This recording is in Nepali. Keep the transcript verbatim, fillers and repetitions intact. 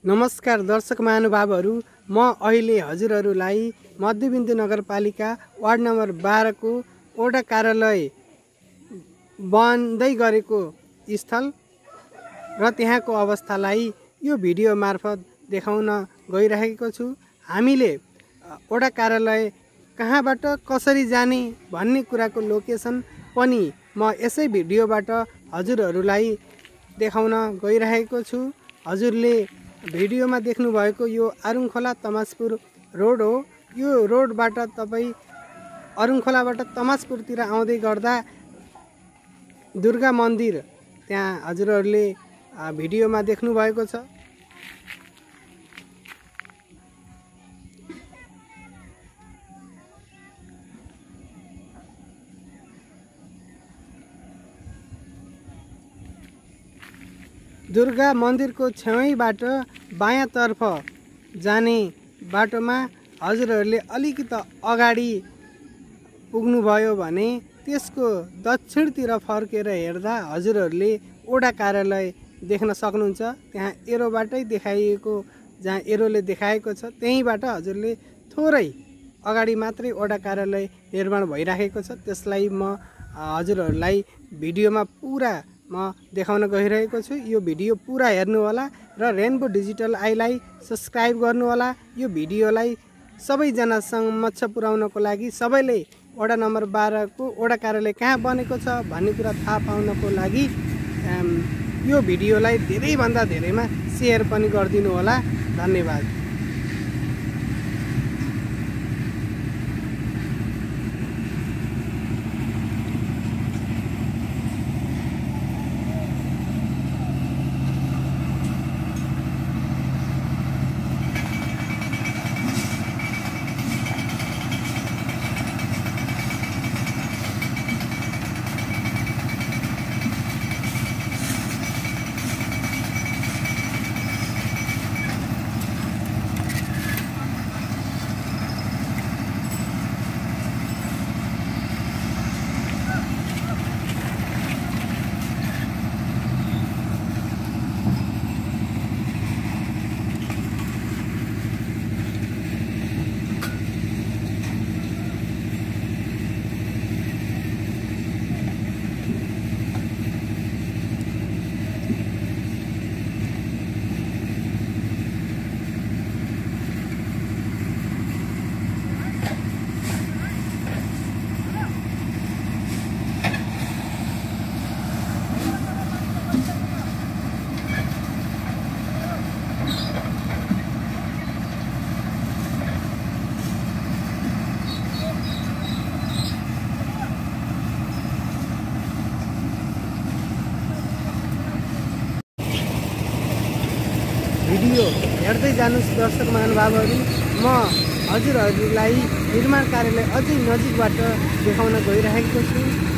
नमस्कार दर्शक महानुभावहरू, म अहिले हजुरहरूलाई मध्यबिन्दु नगरपालिका वार्ड नम्बर बाह्र को वडा कार्यालय बन्दै गरेको स्थल र त्यहाँको अवस्थालाई यो भिडियो मार्फत देखाउन गइरहेको छु। हामीले वडा कार्यालय कहाँबाट कसरी जाने भन्ने कुराको लोकेसन पनि म यसै भिडियोबाट हजुरहरूलाई देखाउन गइरहेको छु। हजुरले भिडियोमा देख्नु भएको यो अरुङखोला तमासपुर रोड हो। यो रोडबाट तपाई अरुङखोलाबाट तमासपुरतिर आउँदै गर्दा दुर्गा मन्दिर त्यहाँ हजुरहरूले भिडियोमा देख्नु भएको छ। दुर्गा मन्दिरको छेउबाट बायाँतर्फ जाने बाटोमा हजुरहरूले अलिकति अगाडि पुग्नुभयो भने त्यसको दक्षिणतिर फर्केर हेर्दा हजुरहरूले वडा कार्यालय देख्न सक्नुहुन्छ। त्यहाँ एरोबाटै देखाइएको, जहाँ एरोले देखाएको छ त्यहीबाट हजुरले थोरै अगाडि मात्रै वडा कार्यालय निर्माण भइरहेको छ। त्यसलाई म हजुरहरूलाई भिडियोमा पुरा म देखाउन गइरहेको छु। यो भिडियो पुरा हेर्नु होला र रेनबो डिजिटल आईलाई सब्स्क्राइब गर्नु होला। यो भिडियोलाई सबैजना समक्ष पुर्याउनको लागि, सबैले वडा नम्बर बाह्र को वडा कार्यालय कहाँ बनेको छ भन्ने कुरा थाहा पाउनको लागि यो भिडियोलाई धेरैभन्दा धेरैमा सेयर पनि गरिदिनु होला। धन्यवाद। भिडियो हेर्दै जानुस् दर्शक महानुभावहरू। म हजुरहरूलाई निर्माण कार्यालय अझै नजिकबाट देखाउन गइरहेको छु।